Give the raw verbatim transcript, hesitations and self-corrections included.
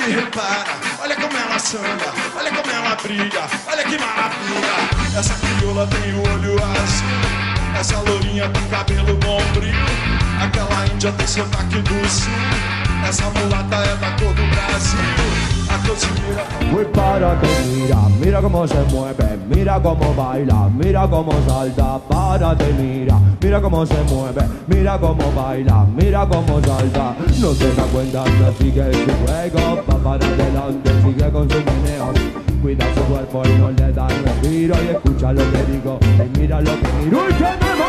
me repara, olha como ela samba, olha como ela brilha, olha que maravilha. Essa crioula tem o olho azul, essa lourinha tem cabelo bombril, aquela índia tem sotaque do sul, essa mulata é da cor do Brasil. A cozinheira... Uy, párate, mira, mira cómo se mueve, mira cómo baila, mira cómo salta, párate, mira, mira cómo se mueve, mira cómo baila, mira cómo salta. No te das cuenta, no sigue su juego, va para adelante, sigue con su meneo. Cuida su cuerpo y no le da respiro, y escucha lo que digo, y mira lo que miro y que me va.